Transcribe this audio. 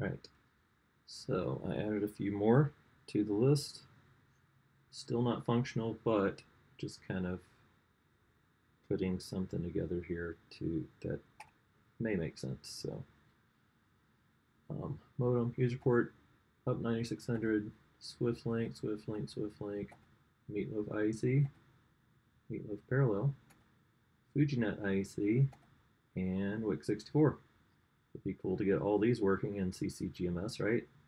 Right, so I added a few more to the list. Still not functional, but just kind of putting something together here that may make sense. So modem, user port, up 9600, Swift link, Meatloaf IEC, Meatloaf parallel, FujiNet IEC, and WiC64. It'd be cool to get all these working in CCGMS, right?